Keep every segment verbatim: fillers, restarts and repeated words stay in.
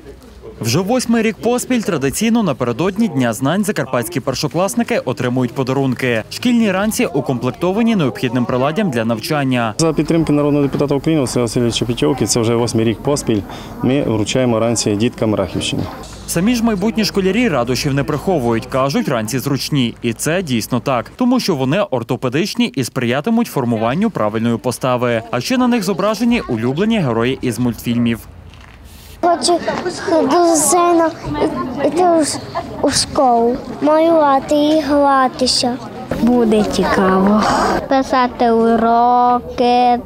Вже восьмий рік поспіль традиційно напередодні Дня знань закарпатські першокласники отримують подарунки. Шкільні ранці укомплектовані необхідним приладдям для навчання. За підтримки народного депутата України Василя Васильовича Петьовки, це вже восьмий рік поспіль, ми вручаємо ранці діткам Рахівщини. Самі ж майбутні школярі радощів не приховують. Кажуть, ранці зручні. І це дійсно так. Тому що вони ортопедичні і сприятимуть формуванню правильної постави. А ще на них зображені улюблені герої із мультфільмів. Хочу дуже сильно йти у школу, малювати і гратися. Буде цікаво. Писати уроки,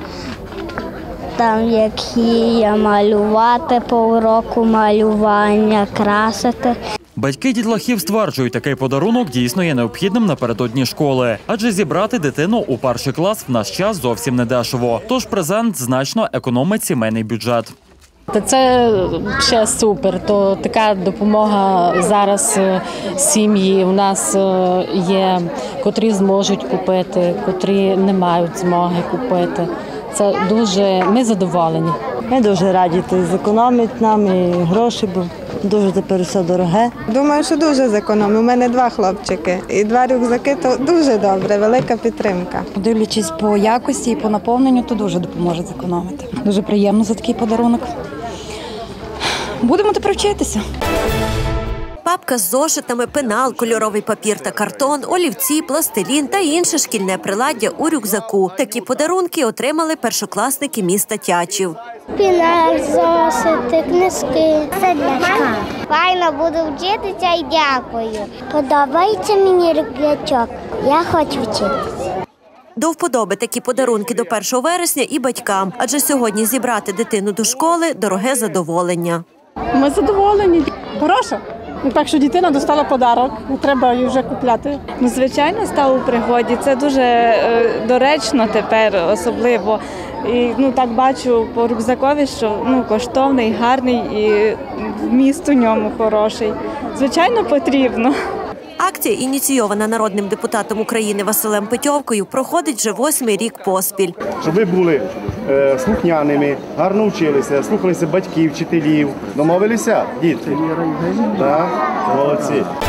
там які я малювати по уроку малювання, красити. Батьки дітлахів стверджують, такий подарунок дійсно є необхідним напередодні школи. Адже зібрати дитину у перший клас в наш час зовсім не дешево. Тож презент значно економить сімейний бюджет. Це ще супер, то така допомога зараз сім'ї у нас є, котрі зможуть купити, котрі не мають змоги купити. Це дуже, ми задоволені. Ми дуже раді, то зекономить нам і гроші, бо дуже тепер все дороге. Думаю, що дуже зекономить. У мене два хлопчики і два рюкзаки, то дуже добре, велика підтримка. Дивлячись по якості і по наповненню, то дуже допоможе зекономити. Дуже приємно за такий подарунок. Будемо тепер вчитися. Папка з зошитами, пенал, кольоровий папір та картон, олівці, пластилін та інше шкільне приладдя у рюкзаку. Такі подарунки отримали першокласники міста Тячів. Пенал, зошити, книжки, сердечка. Файно буду вчитися і дякую. Подобається мені рюкзачок, я хочу вчитися. До вподоби такі подарунки до першого вересня і батькам, адже сьогодні зібрати дитину до школи – дороге задоволення. Ми задоволені. Хороше. Так що дитина достала подарок, не треба її вже купляти. Ну, звичайно, став у пригоді. Це дуже е, доречно тепер особливо. І ну, так бачу по рюкзакові, що ну, коштовний, гарний і вміст у ньому хороший. Звичайно, потрібно. Акція, ініційована народним депутатом України Василем Петьовкою, проходить вже восьмий рік поспіль. Щоб ви були е, слухняними, гарно вчилися, слухалися батьків, вчителів. Домовилися, дітки? Так, молодці.